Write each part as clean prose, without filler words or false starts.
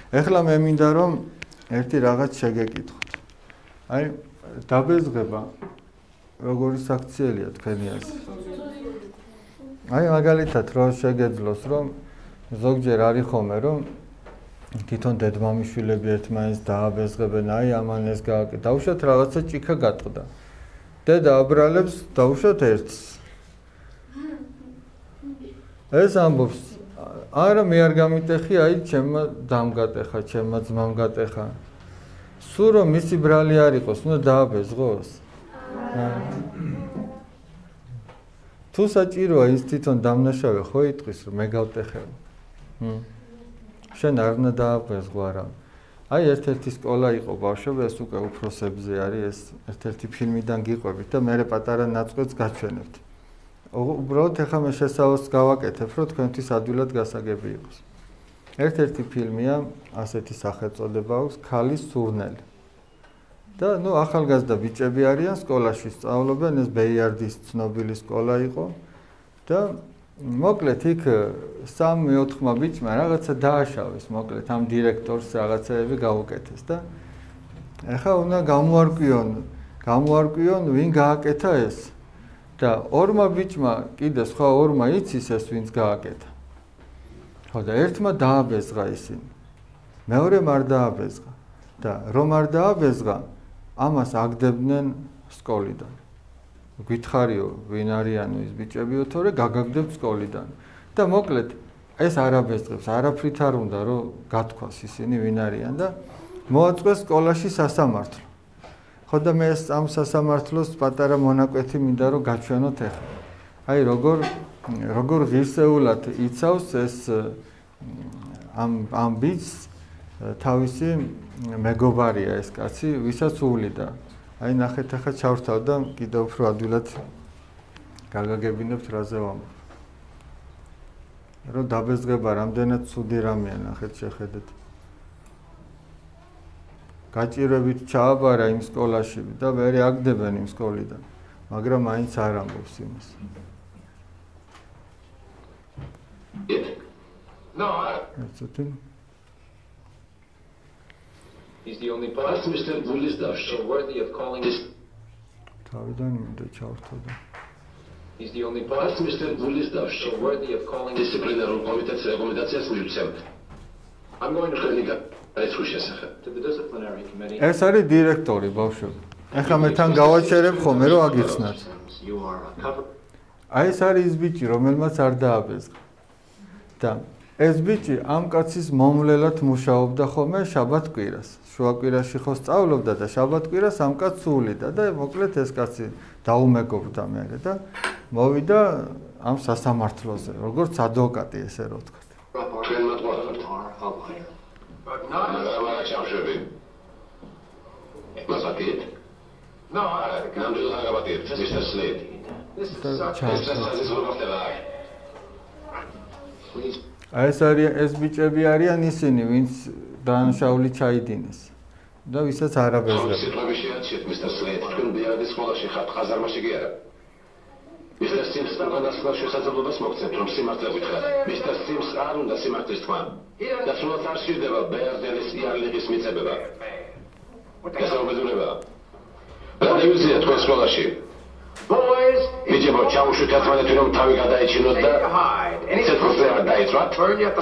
ეხლა მე მინდა რომ ერთი რაღაც შეგეკითხოთ. აი დაბეზღება როგორი საქციელია თქვენი აზრით? აი მაგალითად რო შეგეძლოს რომ ზოგჯერ არის ხოლმე რომ თვითონ დედმამიშვილები ერთმანეთს დააბეზღებენ, აი ამან ეს გააკეთა. დაუშვათ რაღაცა ჭიქა გატყდა. დედა აბრალებს დაუშვათ ერთს. ეს ამბობს, არა მე არ გამიტეხი, აი ჩემმა დამ გატეხა, ჩემმა ძმამ გატეხა. სულ რომ მისი ბრალი არ იყოს, უნდა დააბეზღოს. თუ საჭიროა ის თვითონ დამნაშავე ხო იტყვის რომ მე გავტეხე. შენ არ უნდა დააბეზღო არა. აი ერთ-ერთი სკოლა იყო ბავშვები, ეს უკვე უფროსებზე არის, ეს ერთ-ერთი ფილმიდან გიყვებით და მე პატარა ნაწყვეტს გაჩვენებთ. უბრალოდ ეხლა მე შესავალს გავაკეთებ, რომ თქვენთვის ადვილად გასაგები იყოს. ერთ-ერთი ფილმია, ასეთი სახელწოდება აქვს, ქალის სურნელი. და ნუ ახალგაზრდა ბიჭები არიან სკოლაში სწავლობენ, ეს ბეიარდის ცნობილი სკოლა იყო და მოკლედ იქ 3-4 ბიჭმა რაღაცა დააშავეს, მოკლედ ამ დირექტორს რაღაცები გაუკეთეს და ეხლა უნდა გამოარკვიონ ვინ გააკეთა ეს და 2 ბიჭმა კიდე სხვა 2 იცის ეს ვინც გააკეთა. ხო და ერთმა დააბეზღა ისინი. მეორემ არ დააბეზღა და რომ არ დააბეზღა ამას აგდებდნენ სკოლიდან. გითხარიო, ვინ არიანო ის ბიჭებიო, თორე გაგაგდებთ სკოლიდან. და მოკლედ ეს არ აბეზღებს, არაფრით არ უნდა რომ გათქვას ისინი ვინ არიან და მოაწყვეს სკოლაში სასამართლო. ხო და მე ამ სასამართლოს პატარა მონაკვეთი მინდა რომ გაჩვენოთ ახლა. აი როგორ ღირსეულად იცავს ეს ამ ბიჭს თავისი მეგობარია ეს კაცი, ვისაც უვლიდა. აი ნახეთ ახლა ჩავრთავ და კიდევ უფრო ადვილად გაგაგებინებთ რაზე ვამბობ. რომ დაბეზღება რამდენად ცუდი რამეა, ნახეთ შეხედეთ. გაჭირვებით ჩააბარა იმ სკოლაში და ვერ აგდებენ იმ სკოლიდან, მაგრამ მაინც არ ამბობს იმას. He's the only person so worthy of calling this. თავიდან მინდა ჩავრთო და He's the only person so worthy of calling disciplinary committee's recommendations მიუცემთ. I'm going to to the disciplinary committee. ეს არის დირექტორი ბავშვები. ეხლა მე თან გავაჩერებ ხოლმე რომ აგიხსნათ. აი ეს არის ის ბიჭი რომელმაც არ დააბეზღა. და ეს ბიჭი ამ კაცის მომვლელად მუშაობდა ხოლმე შაბათ-კვირას. შუაკვირაში ხო სწავლობდა და შაბათ-კვირას ამ კაცს უვლიდა და მოკლედ ეს კაცი დაუმეგობრდა მე და მოვიდა ამ სასამართლოზე, როგორც ადვოკატი ესე რო ვთქვათ. აი ეს ბიჭები არიან ისინი, ვინც დანაშაული ჩაიდინეს და ვისაც არ აბეზღებენ. Mr. Sims განასხვავებს შესაძლებლობას მოგცემთ, რომ სიმართლე გითხრათ. Mr. Sims არ უნდა სიმართლის თქვა. და სულაც არ სჭირდება ბეარდენის იარლიღის მიწებება. ეს აუბედურებაა. რა დევიზია თქვენ სკოლაში? ბიჭებო, ჩაუშვით ერთმანეთი რომ თავი გადაეჩინოთ და ცეცხლზე არ დაიცვათ?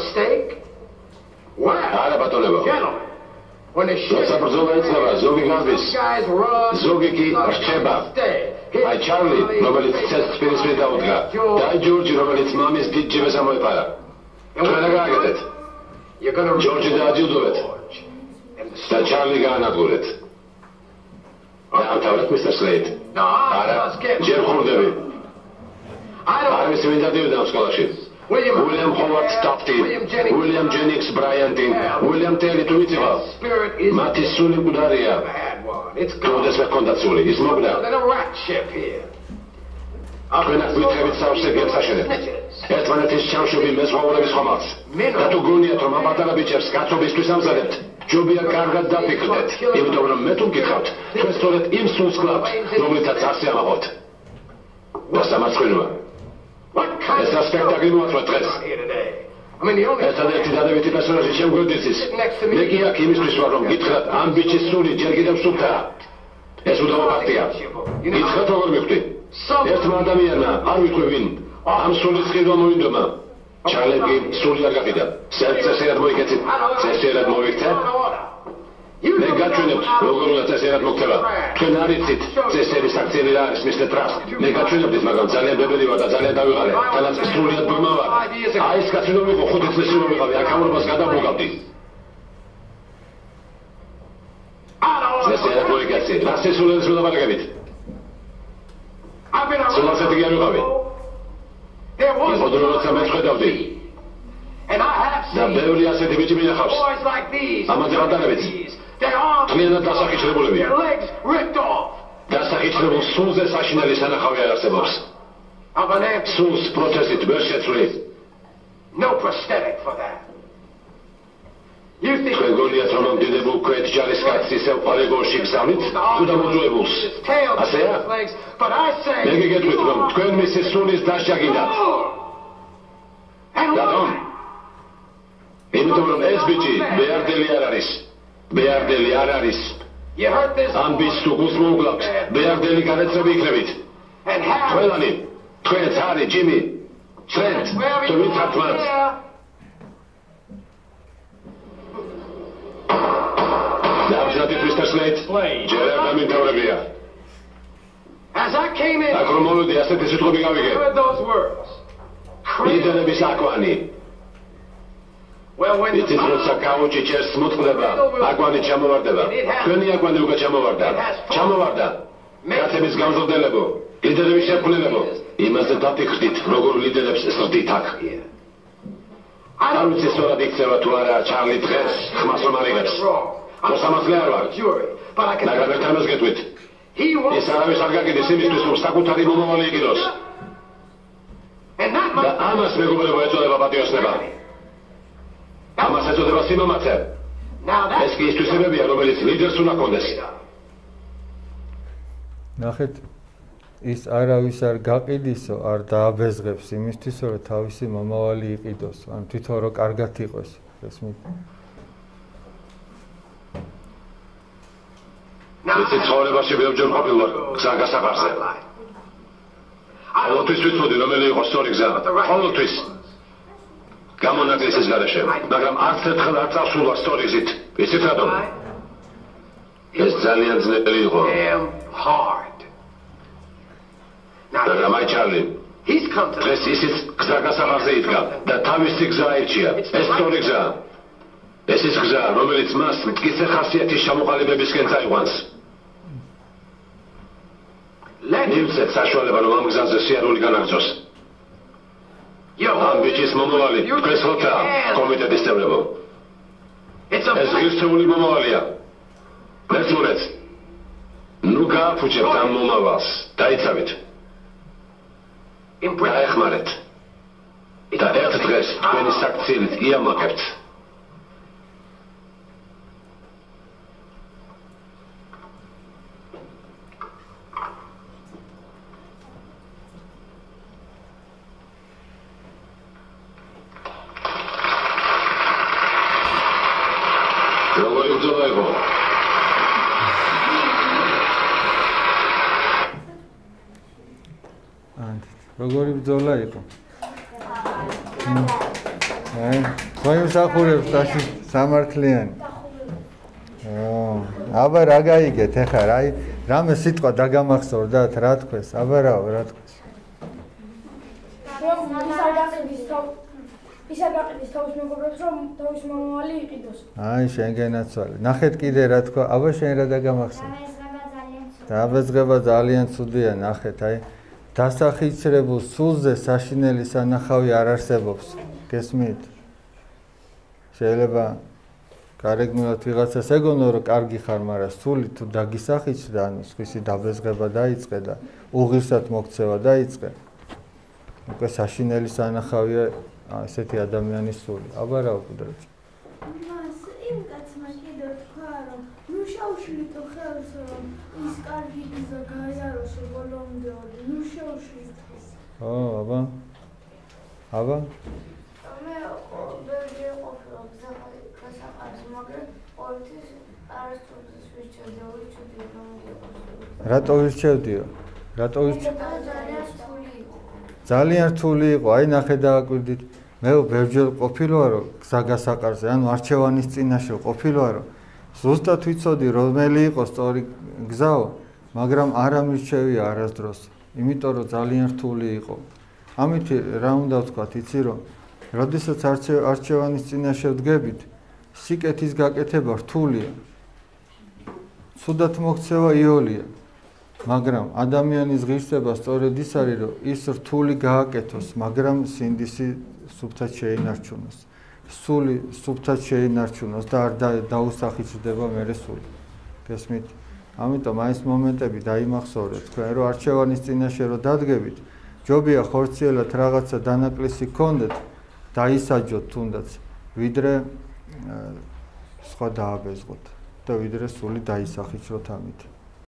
არა ბატონებო. როცა ბრძოლა იწება, ზოგი გამბის, ზოგი კი რჩება. აი ჩარლი, რომელიც ცეცხლს პირისპირ დაუდგა, და აი ჯორჯი, რომელიც მამის დიდ ჯიბეს ამოეპარა. თქვენ რა გააკეთეთ? ჯორჯი დააჯილდოვეთ და ჩარლი გაანადგურეთ. დაამთავრეთ მისტერ სლეით. არა, ჯერ ხურდები. არ ვიცი ვინ დადიოდა ამ სკოლაში. William Howard Stapton, William Jennings Bryantin, William Terry Twittival. მათი სული მკვდარია. Როდეს ვერ ქონდათ სული, ის მოკდა. თქვენ აკვითებით სავსებიებს აშენებთ. ერთმანეთის ჩამშვები მეზღვაურების ხომალდს. და თუ გონიათ რომ ამ პატარა ბიჭებს კაცობისთვის ამზადებთ, ჯობია კარგად დაფიქრდეთ, იმიტომ რომ მე თუ მკითხავთ, თქვენ სწორედ იმ სულს გყავთ, რომლითაც ასე ამაყობთ. და სამარცხვინოა. ეს სპექტაკლი მოაწყვეთ დღეს. ერთადერთი დადებითი პერსონაჟი შემგვერდის ის. მე კი აქ იმისთვის ვარ, რომ გითხრათ, ამ ბიჭის სული ჯერ კიდევ სუფთაა. ეს უდავო ფაქტია. გითხრათ როგორ მიხვდი? ერთმა ადამიანმა, არ ვიტყვი ვინ, ამ სულის ყიდვა მოინდომა. ჩარლემ კი სული არ გაყიდა. წესიერად მოიქეცით, წესიერად მოიქცეთ. მე გაჩვენებთ, როგორ უნდა წესიერად მოქცევა. თქვენ არ იცით, წესერის აქციელი რა არის, მისტერ ტრასკ. მე გაჩვენებთ, მაგრამ ძალიან ბებერი ვარ და ძალიან დავიღალე. თანაც სრულიად ბრმა ვარ. აი ეს კაცი რომ იყო, 5 წელი რომ ვიყავი, აქაურობას გადავუგავდი. წესიერად მოიქეცით, რა სესულებს უნდა ვარგებით. სულასეთი კი არ ვიყავი. იყო დრო როცა მე ხედავდი. და ბევრი ასეთი ბიჭი მინახავს. ამაზე ვადარებით. Tlienat დასახიჩრებულები. დასახიჩრებულ სულზე საშინელი სანახავი არ არსებობს. სულს პროცესით ვერ შეცვლი. No prosthetic for that. თქვენ გონიათ რომ დიდებულ ქვეთ ჯარისკაცს ისევ პალეგონში გზავნით თუ დამოძუებულს? ასეა? მე გიგეთქვით რომ თქვენ მისი სულის დასჯა გინდათ. რატომ? იმიტომ რომ ეს ბიჭი ბეარდელი არ არის. ბეარდელი არ არის. ამ ბიჭს თუ გულს მოუგლავთ, ბეარდელი განეცები იქნებით. ყველანი, თქვენც ჰარი, ჯიმი, ტრენტ, თუ ვინც ართ მათ. დავჯდით მისტერ სლეით, ჯერ არ დამიმთავრებია. აქ რომ მოვედი, ასეთი სიტყვები გავიგე. ლიდერების აკვანი. იცით როცა კაუჩი ჭერს მოწყდება, აკვანი ჩამოვარდება. თქვენი აკვანი უკვე ჩამოვარდა. ჩამოვარდა. კაცების გამზრდელებო, ლიდერების შექმნელებო, იმაზე დაფიქრდით, როგორ ლიდერებს ზრდით აქ. არ ვიცი სწორად იქცევა თუ არა ჩარლი დღეს ხმას რომ არიღებს. მოსამართლე არ ვარ. მაგრამ ერთ ამას გეტყვით. ეს არავის არ გაკიდეს იმისთვის, რომ საკუთარი მომავალი იყიდოს. და ამას მეგობრებო ეწოდება პატიოსნება. ამას ეწოდება სიმამაცე. ეს კი ის თვისებებია, რომელიც ლიდერს უნდა ჰქონდეს. ნახეთ, ის არავის არ გაყიდისო, არ დააბეზღებს იმისთვის, რომ თავისი მომავალი იყიდოს, ან თვითონ რომ კარგად იყოს. ესმით. ვიცი ცხოვრებაში ბევრჯერ ყოფილ ვარ გზა გასაფარზე. ყოველთვის ვიცოდი რომელი იყო სწორი გზა. ყოველთვის. გამონაკლისის გარეშე, მაგრამ არც ერთხელ არ წავსულა სწორი გზით. იცით რატომ? ეს ძალიან ძნელი იყო. მაგრამ აი ჩარლი, დღეს ისიც გზა გასაფარზე იდგა და თავისი გზა აირჩია. ეს სწორი გზა. ეს ის გზა, რომელიც მას მტკიცე ხასიათის ჩამოყალიბებისკენ წაიყვანს. მივცეთ საშუალება, რომ ამ გზაზე სიარული განაგრძოს. ამ ბიჭის მომავალი, თქვენს ხალხია, კომიტეტის წევრებო. ეს ღირსეული მომავალია. მერწმუნეთ. ნუ გააფუჭებთ ამ მომავალს, დაიცავით. დაეხმარეთ. და ერთ დღეს თქვენი საქციელით იამაკებთ. როგორი ბრძოლა იყო? ხო იმსახურებს დაში სამართლიანი. აბა რა გაიგეთ ეხლა რა რამე სიტყვა დაგამახსოვრდათ რა თქვეს? აბა რა თქვეს? ის არ გაყიდის თავის მეგობრებს რომ თავის მომავალი იყიდოს. აი შენგენაც ვალე. ნახეთ კიდე რა თქვა? აბა შენ რა დაგამახსოვრ? დაბეზღება ძალიან ცუდია, ნახეთ აი დასახიჩრებულ სულზე საშინელი სანახავი არ არსებობს. გესმით? შეიძლება გარეგნულად ვიღაცას ეგონო რომ კარგი ხარ, მაგრამ სული თუ დაგისახიჩრდა, ანუ სხვისი დაბეზღება დაიწყე და უღირსად მოქცევა დაიწყე. უკვე საშინელი სანახავია ესეთი ადამიანის სული. აბა რა უყდრეთ? მას იმ კაცმა კიდევ თქვა რომ ნუ შევშლიტო ხელს რომ ის კარგი გზა გაიაროს ბოლომდე. ნუ შევშლიტო. აბა. მე რატო ვირჩევდიო? რატო ვირჩევ? ძალიან რთული იყო, აი ნახე დააკვირდით. მე ბევრჯერ ყოფილვარ გზა გასაყარზე, ანუ არჩევანის წინაშე ყოფილვარ. ზუსტად ვიცოდი რომელი იყო სწორი გზაო, მაგრამ არ ამირჩევია არასდროს, იმიტომ რომ ძალიან რთული იყო. ამით რა უნდა ვთქვათ, იცი რომ როდესაც არჩევანის წინაშე ვდგებით, სიკეთის გაკეთება რთულია. ცუდად მოქცევა იოლია. მაგრამ ადამიანის ღირსება სწორედ ის არის, რომ ის რთული გააკეთოს, მაგრამ სინდისი სუფთად შეინარჩუნოს. სული სუფთად შეინარჩუნოს და არ დაუსახიჭდება მერე სული. გესმით? ამიტომ აი ეს მომენტები დაიმახსოვრეთ თქვენ, რომ არჩევანის წინაშე რომ დადგებით, ჯობია ხორციელად რაღაცა დანაკლისი გქონდეთ, დაისაჯოთ თუნდაც, ვიდრე სხვა დააბეზღოთ და ვიდრე სული დაისახიჭროთ ამით.